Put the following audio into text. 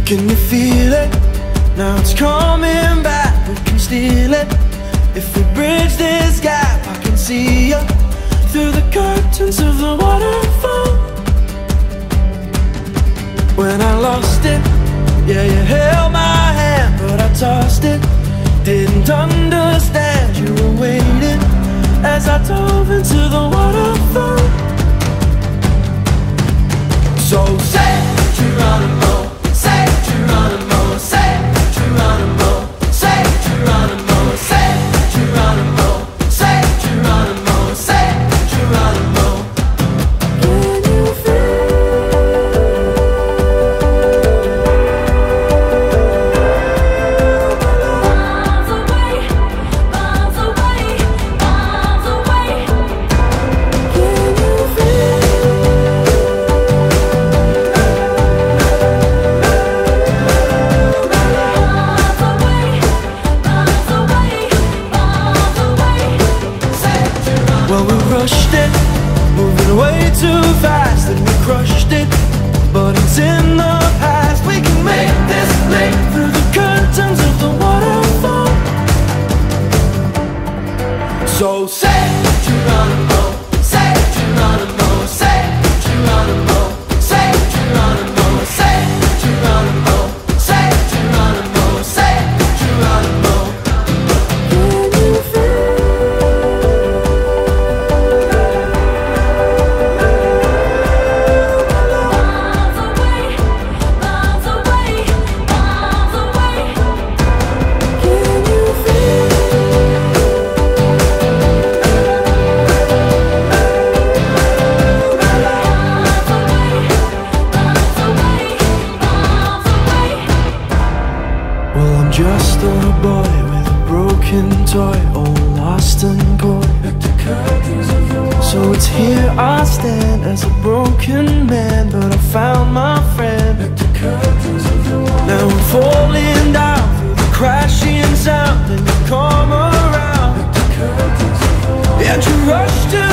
Can you feel it? Now it's coming back, we can steal it. If we bridge this gap, I can see you through the curtains of the waterfall. When I lost it, yeah, you held my hand, but I tossed it. Didn't understand you were waiting as I dove into the waterfall. So say Geronimo, say Geronimo, say Geronimo, say Geronimo, say Geronimo, say Geronimo, say Geronimo. Can you feel? Miles away, miles away, miles away. Can you feel? Well, we rushed it, moving way too fast, and we crushed it, but it's in the past. We can make this leap through the curtains of the waterfall. So say Geronimo, say Geronimo, say Geronimo, say Geronimo, say Geronimo, say Geronimo, say Geronimo. Can you feel? Well, I'm just a boy with a broken toy, all lost and coy. So it's here I stand as a broken man, but I found my friend. Now I'm falling down through the crashing sound, and you come around, and you rush to